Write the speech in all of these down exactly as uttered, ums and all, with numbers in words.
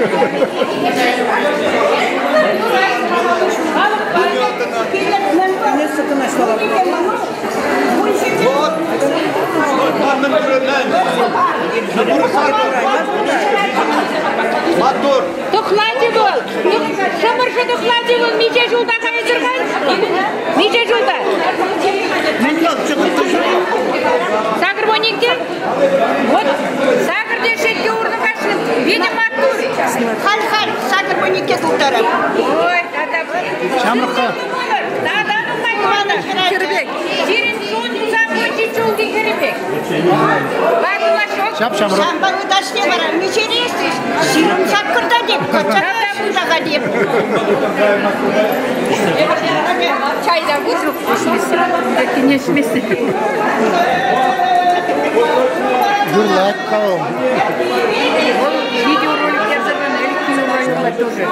Тухлати бол. Шамыршы тухлати бол. Неше жылда қай жүрген? Неше жылда? Сагрбоникте? Вот. Сагрде шетке урны қашын. Бені маттур. Хал-хал, Сагрбоникте тұлтарым. Ой, тата. Шамырқы. Таданың қайтманы. Кірбек. Жерін соң Сагрбончи жолды кірбек. Бағыла шоқ. Шап шамырық. Шамбаны дашне барам. Мечені естіз. Сирім сапқырда деп. Қачаға шудаға деп. Çayda vurur düşmesi. Yakınlaşması. Дурлак калом. Видеоролик я забыл, электронный тоже.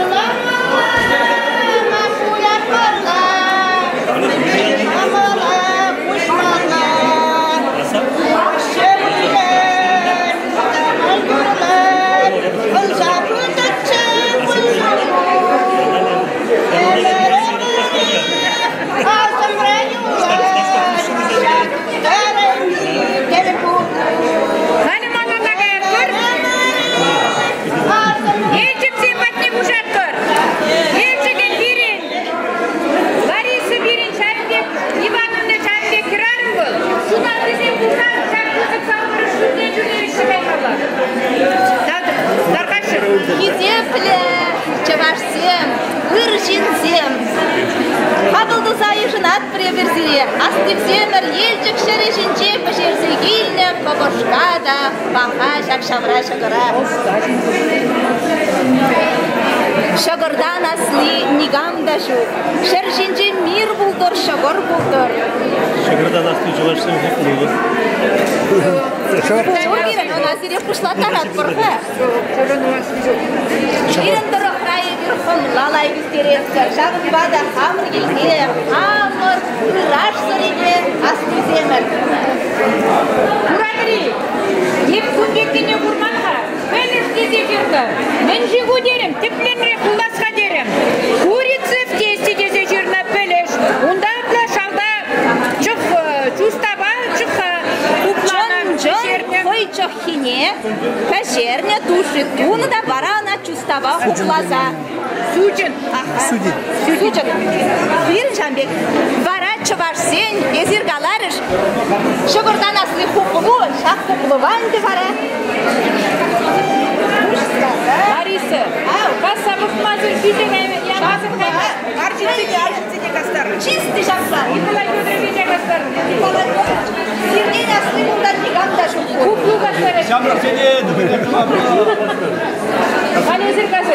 Гидепле, чавашсем, выржинсем. Хабылды сайы жынат преберзире, астыксемер елчик шережинче пешерзегильне, побошкада, баха шакшавра шагара. Шагырдан асли нигам дашу, шержинче мир булдыр, шагор булдыр. Шагырдан асли жуашсем хекмеге. Шагырдан асли пушла тарат бұрға. Ирен дұрықтайы бір құн лалай бістеретсір, жағын бада қамыр келге, қамыр, үраш сөреге, асты земір. Урадыри, еп күндекіне құрманға, мен іздеде жүрді. Мен жегу дерім, тіпленре құласқа дерім. Курицы в тесте дезе жүрні пілеш. Онда плашалда чық чустаба, чық куплана жерне. Қой чоқхине, пәшерне души, туны да барана чустаба құплаза. Сучын. Судит. Сучын. Бір жамбек, бара чывашсен, езіргаларыш. Шығырдан асли құпылу, шақ құпылыванды бара. Лариса, касса бұқмазыр бүйден әймен, я қазір қайма. Аржинцене, аржинцене қастарын. Чисты жақсан. Николай Федорович қастарын. Сирден асли мұндан негам да жоқ. Куплу қастарын. Şamrak seni Қалезір қазір.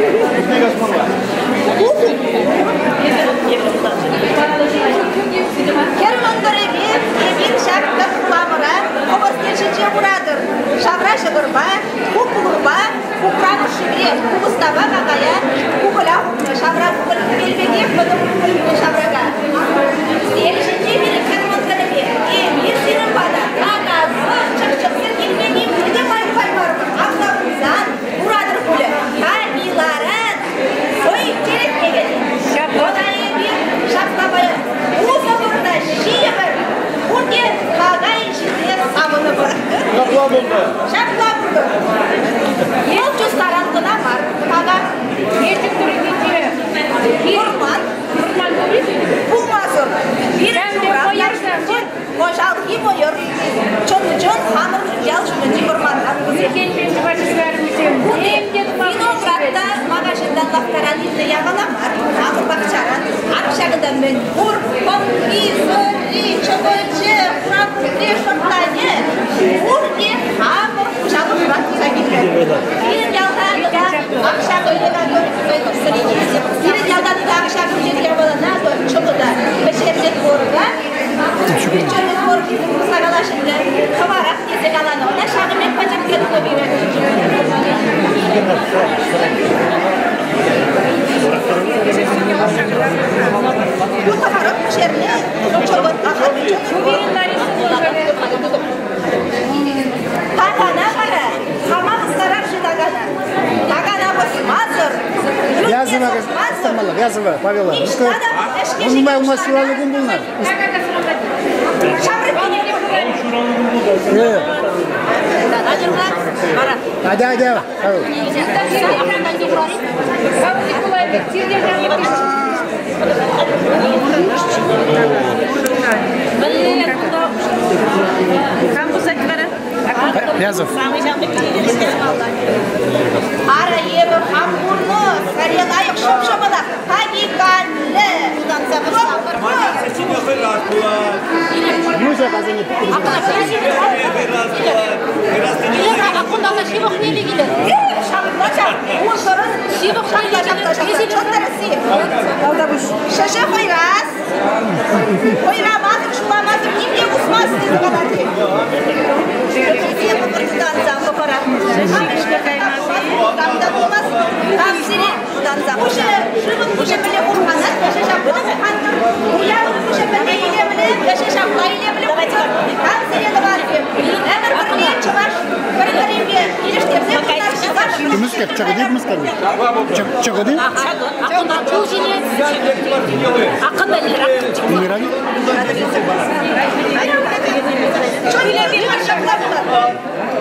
Кермандыреве, ебин шақта құламыра, қобыстешінше бұрадыр. Шавра шығырба, құпылырба, құпраны шыбре, құбыстаба қағая, құпыла құпы, шавра құпыл келбеге, құды құпыл шавраға. Стелішінше бері кермандыреве, ебин сирін бада, ағазы, чық-чықсыр келбеге, күрде май-май-мар, ақса бұзан, бұрадыр құлы, қамиларын, сой керек кегеді. Ода ебин шақлабайы, ұзы бұрда шиы бір, күрде қағай ішінде сабыны бір. Şapla buldu. Шақла бұрды. Ел жүстарандына бар, қаға. Ертік түрі кетері. Құрман, Құрман көреді. бұлмазыр. Бірі сұрақ, қожалқи бойыр. Чон-чон қамыр жал жүмінді құрмандан бұзыр. Екен пен жұбашызларын өтем. Виноградта мағашындан лақтаран елді яғаламар. Ақы бақшаран, ақшағыдан мен ұр, қомпи, сөрі, чөкөлчі, құрап, күре шоқтайне. Үрге қамыр жалы құрат сәкелер. Бірін ялғағыда ақшағы еліға көріп сұрейді. Бірін ялғағыда ақшағы жерге болана чоқыда. Бішерден қорыға. Бішерден қорығы сағалашынды. Қыварақ тезек аланы. Ода шағымен пәтіп кетті береді. Bu taharap şerine çok çok Bu birin Larisa. Yazıva, Pavela. İşte adam eşke Onun ben ona şuralıgın bunlar. Şamrı benim. Evet. Hadi hadi. Hadi. Yazıv. Ara yeri hamburnu, sarılayık şapşamada, hakikanlı. Müze kazanı. Şaşı koyraz. Koyramazdık, şulamazdık, kimde kusmazsınız bu kadar ki. Kimse bu kırkıdan zamı para. Tamda olmaz. Tam seni danza. Bu şey, şunun bu şekilde kurhanlar, yaşa şapkada kurhanlar. Uyan bu şekilde ile bile, yaşa şapkada ile bile kurhanlar. Tam seni de var ki. Eğer kurhanlar çıkar, kurhanların bir ilişkisi bunlar çıkar. Müske, çakıdı mı müske? Çakıdı? Akın çoğuşine akın belir akın. Mirali? Şöyle bir şapkada bunlar.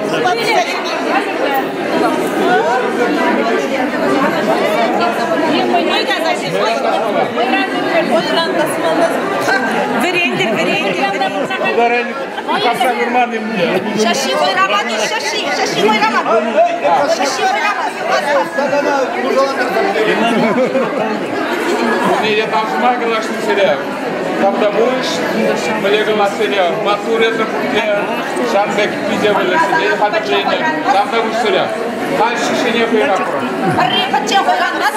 Verendir, verendir. Kasa vurma diyeyim diye. Şaşı koyramaz, şaşı, şaşı koyramaz. Şaşı koyramaz. Я там смагала, что сериал. Когда будешь, мне говорят, сериал. Матуре это путем, шанбек видели сериал, хата плене. Там да будешь сериал. Дальше еще не переработал. Арри, пачем koyramaz.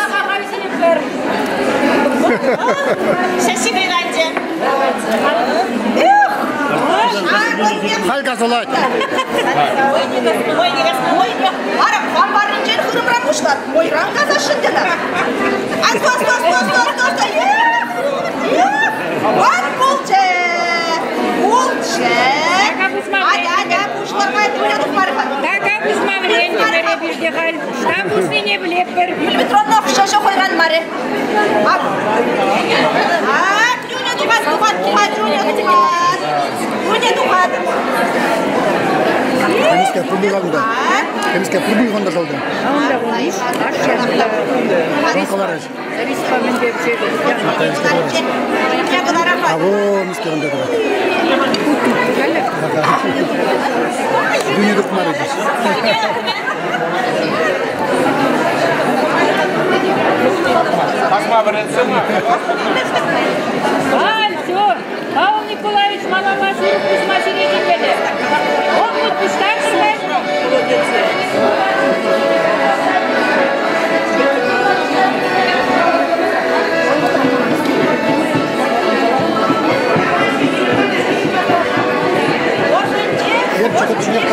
Şaşı koyramaz. Halka solat. Ara kambarınca hırımramışlar. Oyran kazaşındılar. Az bas bas bas bas bas. Var bulce. Bulce. Hadi hadi kuşlarına etkiledik marifat. Taka kızma verendir, vere bir de hal. Tam bu sene bile bir. Milmetronla şaşı koyran mari. Al. Aa, dünya tuhat tuhat tuhat dünya tuhat. Dünya tuhat. Temizke pulbuğunda. Temizke pulbuğunda kaldı. Onda olmuş. Aşağıda. Ronkalar. Rispamen de bir şey. Avo müske onda da. Dünya dokmar ediyor. Asma verensin mi? Аль, все. Павел Николаевич, мама Масюру, пусть матери не пели. Он вот пустарный возьмет. Вот что-то